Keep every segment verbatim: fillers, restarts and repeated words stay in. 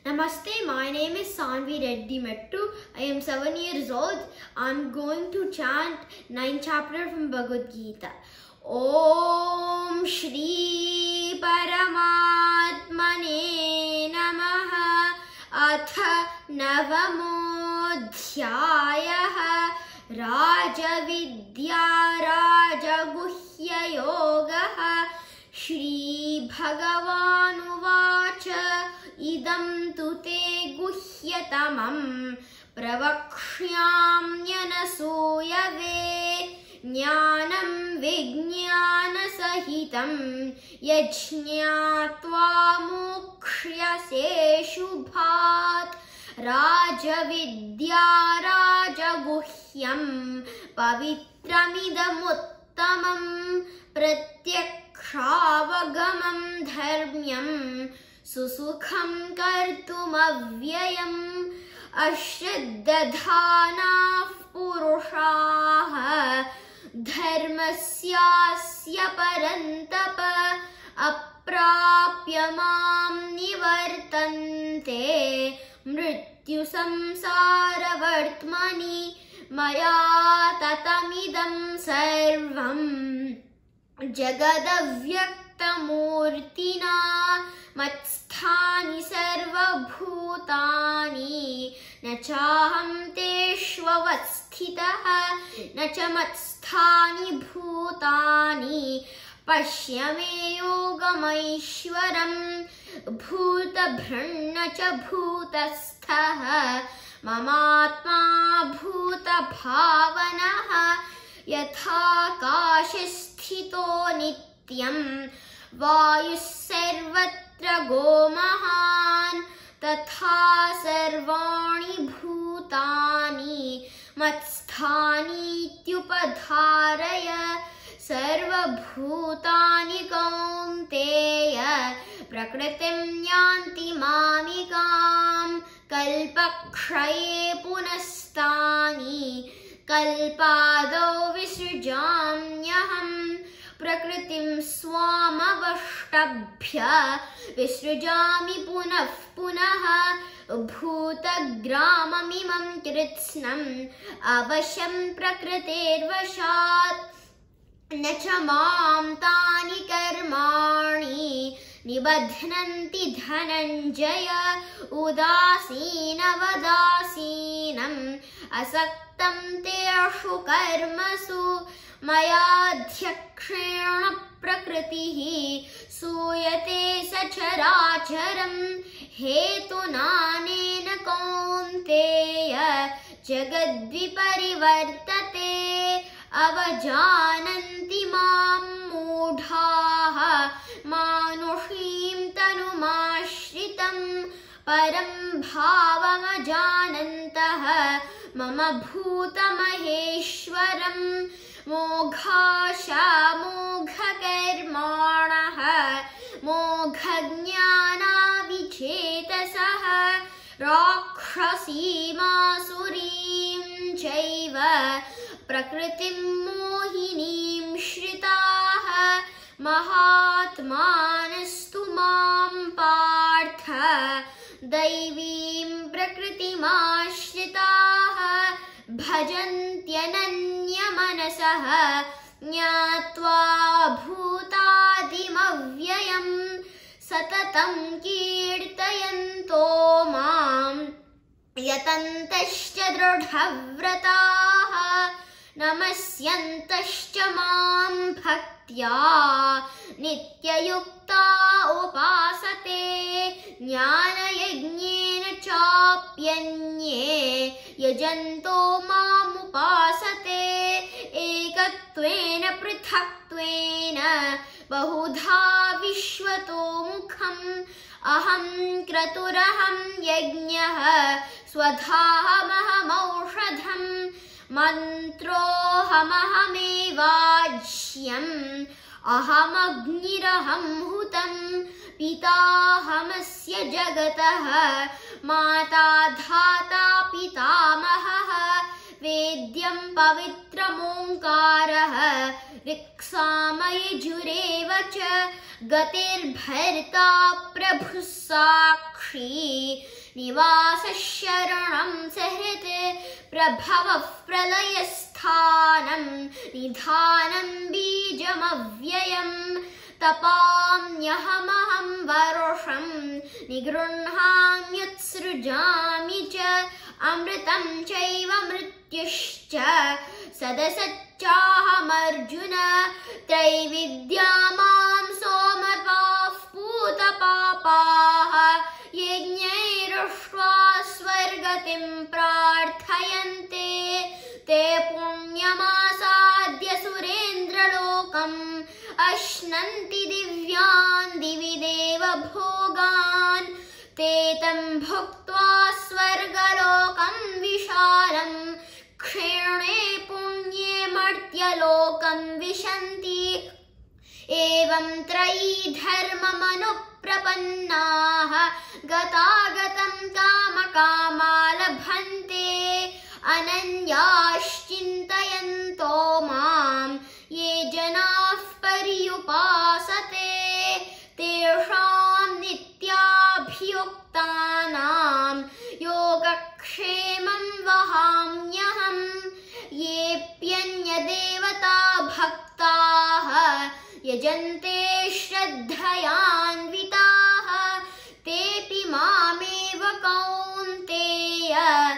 Namaste, my name is Sanvi Reddy Mettu. I am seven years old. I am going to chant ninth chapter from Bhagavad Gita. Om Shri Paramatmane Namaha Atha Navamodhyayaha Raja Vidya Raja Guhya Yogaha Shri Bhagavan Uvacha Idam tu te guhyatamam pravakshyamyanasuyave jnanam vijnana sahitam yajñātvā mukṣyase shubhat raja vidya raja guhyam pavitramidamuttamam pratyakshavagam dharmyam Susukham kartumavyayam ashrddadhanah purushaah dharmasyasya parantapa aprapya mam nivartante mrityu samsara vartmani maya tatamidam sarvam jagadavyakthamurtina Matsthani sarvabhutani Nachaham teshvavasthitaha Nacha matsthani bhutani Pashyame yogamaishwaram Bhutabhrana cha bhutasthaha Mamatma bhutabhavanaha Yatha kashasthito nityam Vayus sarvatra gomahan Tatha sarvani bhutani Matsthani tyupadharaya Sarva bhutani kaunteya Prakritim yanti mamikam Kalpakshaye punastani Kalpado visrujamyaham Prakritim swamavashtabhya Visrujami punah punaha Bhutagramamimam kritsnam Avashyam prakritirvashat Nacha mam tani karmani Nibadhnanti dhananjaya Udasina vadasinam Asaktam teshu karmasu Mayadhyakshena prakritihi Suyate sacharacharam Hetunanena kaunteya Jagadviparivartate Avajananti mam mudhaha Manushim tanumashritam Param bhavamajanantaha Mama bhutamaheshwaram Moghasha mogha karmanaha Mogha jnana vichetasaha Rakshasi masurim chaiva Prakritim mohinim shritaha Mahatmanastu mam partha Daivim prakritimashhritaha Bhajantyananya manasaha Jnatva bhutadimavyayam Satatam kirtayanto mam Yatantascha dradhavrataha Namasyantascha mam bhaktya Nityayukta upasate Jnana yajnena chapyanye Yajanto mam upasate Ekatvena prithaktvena Bahudha vishvato mukham Aham kraturaham yajnaha Swadhahamaham aushadham Mantrohamahame-vajyam Aham agniraham hutam Pitahamasya jagataha Mata dhata pitamahaha Vedyam pavitram onkaraha Riksamaya-jureva cha Gatir bharta prabhu sakshi निवासशरणं सहृत् प्रभवः प्रलयस्थानं निधानं बीजमव्ययम् तपाम्यहमहं वर्षं निगृह्णाम्युत्सृजामि च अमृतं चैव मृत्युश्च सदसच्चाहमर्जुन त्रैविद्या मां सोमपाः पूतपापाः यज्ञैरुष्ट्वा स्वर्गतिं प्रार्थयन्ते ते पुण्यमासाद्य सुरेन्द्रलोकम् अश्नन्ति दिव्यान् दिवि देव भोगान् ते तं भुक्त्वा स्वर्गलोकं विशालं क्षीणे पुण्ये मर्त्यलोकं विशन्ति एवं त्रयी धर्ममनुप्रपन्नाः गतागतं कामकामा लभन्ते अनन्याश्चिन्तयन्तो मां ये जनाः पर्युपासते तेषां नित्याभियुक्तानां योगक्षेमं वहाम्यहम् येऽप्यन्यदेवता भक्ताः यजन्ते श्रद्धयान्विताः तेऽपि मामेव कौन्तेय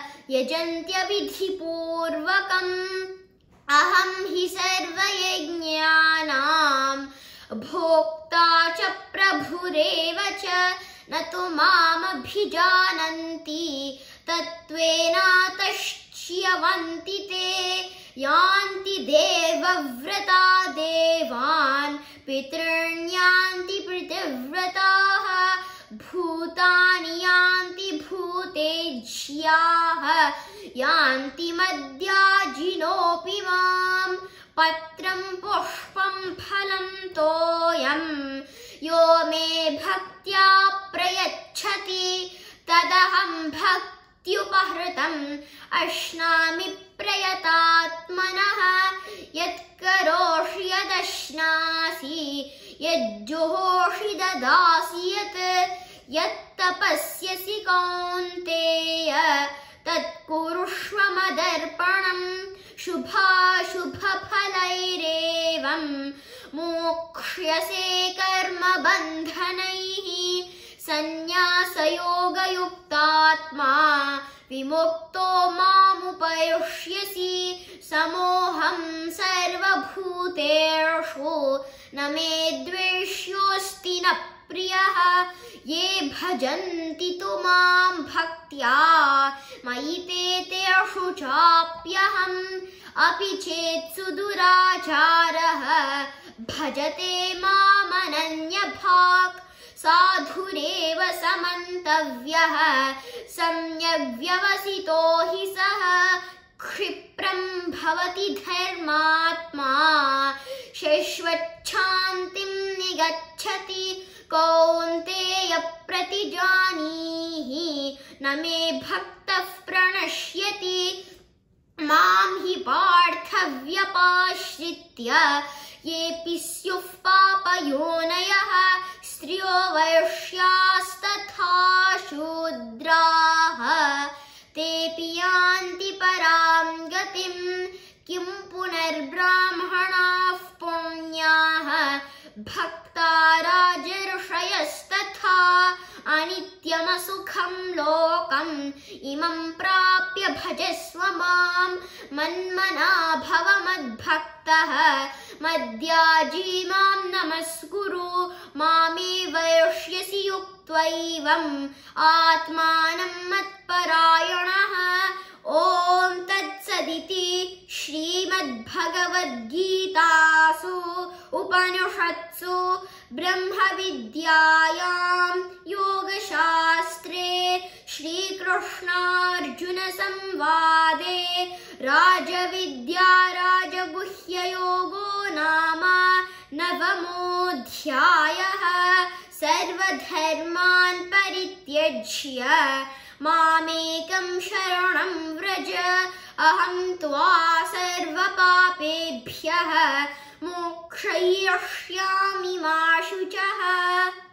यजन्त्यविधिपूर्वकम् अहं हि सर्वयज्ञानां भोक्ता च प्रभुरेव च न तु मामभिजानन्ति तत्त्वेनातश्च्यवन्ति ते यान्ति देवव्रता देवान् पितॄन्यान्ति पृथिव्रताः भूतानि यान्ति भूतेज्याः यान्ति मद्याजिनोऽपि माम् पत्रं पुष्पं फलं तोयं यो मे भक्त्या प्रयच्छति तदहं भक्त्युपहृतम् अश्नामि प्रयतात्मनः यत्करोषि यदश्नासि यज्जुहोषि ददासि यत् यत्तपस्यसि कौन्तेय तत्कुरुष्व मदर्पणम् शुभाशुभफलैरेवं मोक्ष्यसे कर्मबन्धनैः सन्न्यासयोगयुक्तात्मा विमुक्तो मामुपयुष्यसि समोऽहं सर्वभूतेषु न मे द्वेष्योऽस्ति न प्रियः ये भजन्ति तु मां भक्त्या मयि ते तेषु चाप्यहम् अपि चेत् सुदुराचारः भजते मामनन्यभाक् साधुरेव समन्तव्यः सम्यग् व्यवसितो हि सः क्षिप्रं भवति धर्मात्मा शश्वच्छान्तिं निगच्छति कौन्तेय प्रतिजानीहि न मे भक्तः प्रणश्यति मां हि पार्थव्यपाश्रित्य येऽपि स्युः पापयोनयः स्त्रियो वैश्यास्तथा शूद्राः तेऽपि यान्ति परां गतिं किं पुनर्ब्राह्मणाः पुण्याः भक्ता राजर्षयस्तथा अनित्यमसुखं लोकम् इमं प्राप्य भजस्व मां मन्मना भव मद्भक्तः मद्याजी मां नमस्कुरु मामे वैष्यसि युक्त्वैवम् आत्मानं मत्परायणः ॐ तत्सदिति श्रीमद्भगवद्गीतासु उपनिषत्सु ब्रह्मविद्यायां योगशास्त्रे श्रीकृष्णार्जुनसंवादे राजविद्या राजगुह्ययोगो नाम नवमोऽध्यायः। सर्वधर्मान् परित्यज्य मामेकं शरणं व्रज अहं त्वा सर्वपापेभ्यः मोक्षयिष्यामि मा शुचः।